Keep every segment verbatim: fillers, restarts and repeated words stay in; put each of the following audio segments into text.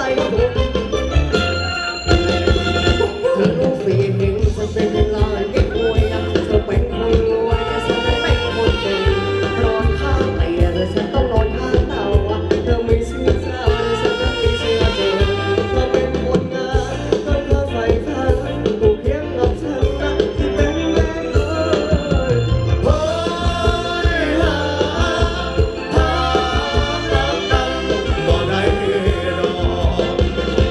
ถูกเธอรู้ฝีมือฉันเป็นลานที่อวยเธอเป็นคนรวยฉันเป็นคนจนนอนข้างเตียงฉันต้องนอนข้างเตาเธอไม่เชื่อฉันฉันก็ไม่เชื่อเธอเธอเป็นคนงานเธอเธอใส่ฉันกูเคียงกับฉันนะที่เป็นแม่เธอเฮ้ยหาหารักกันบ่ได้ดอก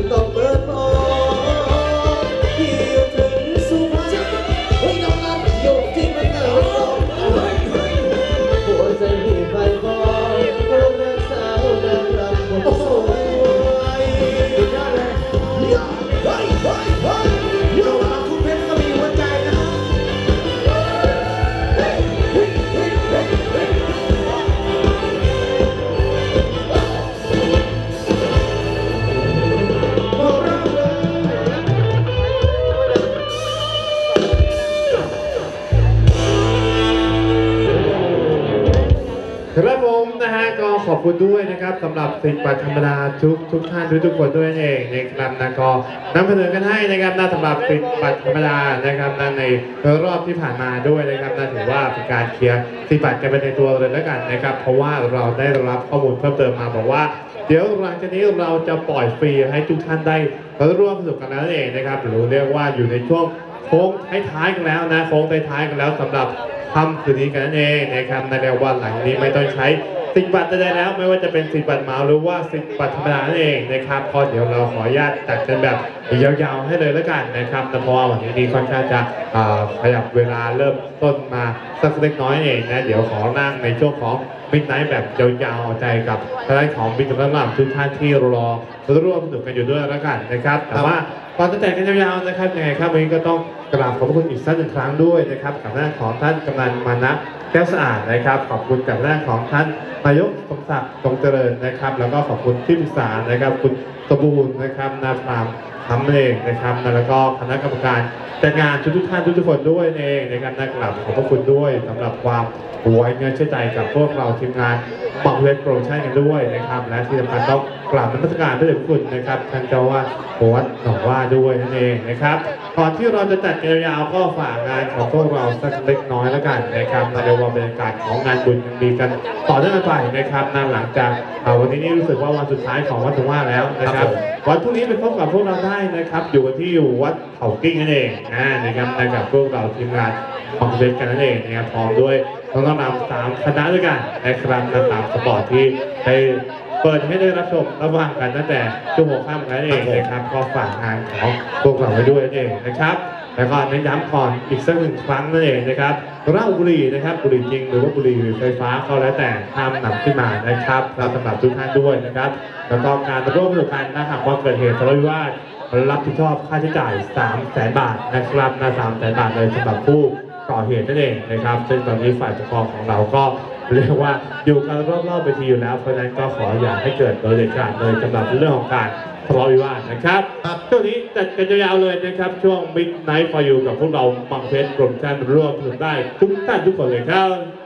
ต้องเปิดโปงที่ถึงสุภาพเฮ้ยน้องรับโยกที่มันเติมหัวใจพี่ไฟฟองรักนักสาวน่ารักคนสวยยอดเลยยอดเฮ้ยเฮ้ยเฮ้ยยอดมาคุณเพชรก็มีหัวใจนะครับผมนะฮะก็ขอบคุณด้วยนะครับสำหรับสิทธิ์บัตรธรรมดาทุกทุกท่านทุกทุกคนด้วยเองนะครับนะก็นำเสนอกันให้นะครับนะสำหรับสิทธิ์บัตรธรรมดานะครับนะในรอบที่ผ่านมาด้วยนะครับนะถือว่าเป็นการเคลียร์สิทธิ์บัตรกันไปในตัวเลยแล้วกันนะครับเพราะว่าเราได้รับข้อมูลเพิ่มเติมมาบอกว่าเดี๋ยวหลังจากนี้เราจะปล่อยฟรีให้ทุกท่านได้ร่วมสนุกกันแล้วเองนะครับหรือเรียกว่าอยู่ในช่วงโค้งท้ายๆกันแล้วนะโค้งท้ายๆกันแล้วสำหรับค่ำคืนนี้กันนั่นเองนะครับในเรียกว่าหลังนี้ไม่ต้องใช้สิทธิ์บัตรใดๆแล้วไม่ว่าจะเป็นสิทธิ์บัตรเหมาหรือว่าสิทธิ์บัตรธรรมดานั่นเองนะครับพอเดี๋ยวเราขออนุญาตจัดกันแบบยาวๆให้เลยแล้วกันนะครับเพราะว่าวันนี้ค่อนข้างจะขยับเวลาเริ่มต้นมาสักเล็กน้อยเองนะเดี๋ยวขอนั่งในช่วงของมิดไนท์แบบยาวๆใจกับทางด้านของบิ๊กกับหลังทุกท่านที่รอร่วมสนุกกันอยู่ด้วยแล้วกันนะครับแต่ว่าก่อนจะแต่งกันยาวๆนะครับยังไงครับวันนี้ก็ต้องกราบขอบคุณอีกสักหนึ่งครั้งด้วยนะครับกับหน้าของท่านกำนันมานะแก้วสะอาดนะครับขอบคุณกับหน้าของท่านนายกสมศักดิ์จงเจริญนะครับแล้วก็ขอบคุณที่ปรึกษานะครับคุณสมบูรณ์นะครับนาพรามทำเองนะครับแล้วก็คณะกรรมการจัดงานทุกท่านทุกคนด้วยเองนะครับนักกราบขอบพระคุณด้วยสำหรับความไว้เนื้อเชื่อใจกับพวกเราทีมงานบังเวทโปรโมชั่นกันด้วยนะครับและที่สำคัญต้องกราบนมัสการด้วยทุกคนนะครับท่านเจ้าว่าวัดหนองว่าด้วยนั่นเองนะครับก่อนที่เราจะจัดกันยาวๆก็ฝากงานของพวกเราสักเล็กน้อยแล้วกันนะครับในวันบรรยากาศของงานบุญยังมีกันต่อเนื่องไปนะครับนหลังจากวันนี้นี่รู้สึกว่าวันสุดท้ายของวัดหนองว่าแล้วนะครับวันพรุ่งนี้ไปพบกับพวกเราได้นะครับอยู่กันที่อยู่วัดเขากิ้งนั่นเองนะครับนะครับพวกเราทีมงานบังเวทกันนั่นเองนะครับพร้อมด้วยต้องนำสามคณะด้วยกันนะครับนำตามสปอร์ตที่ได้เปิดให้ได้รับชมระหว่างกันตั้งแต่ชั่วโมงข้ามกันเองนะครับก็ฝากงานของพวกเราไว้ด้วยนั่นเองนะครับแล้วก็เน้นย้ำก่อนอีกสักหนึ่งครั้งนั่นเองนะครับเหล้าบุหรี่นะครับบุหรี่จริงหรือว่าบุหรี่ไฟฟ้าก็แล้วแต่ห้ามนำขึ้นมานะครับเราสำหรับทุกท่านด้วยนะครับแล้วก็การร่วมมือกันถ้าหากว่าเกิดเหตุทะเลาะวิวาทรับผิดชอบค่าใช้จ่ายสามแสนบาทนะครับนะสามแสนบาทเลยสำหรับผู้ก่อเหตุนั่นเองนะครับซึ่งตอนนี้ฝ่ายปกครองของเราก็เรียกว่าอยู่กันรอบๆไปทีอยู่แล้วเพราะฉะนั้นก็ขออย่าให้เกิดโดยเด็ดขาดเลยสำหรับเรื่องของการทะเลาะวิวาทนะครับช่วงนี้จัดกันยาวๆเลยนะครับช่วง Midnight for You กับพวกเราบังเพชรกรมชันร่วมสนุกได้ทุกท่านทุกคนเลยครับ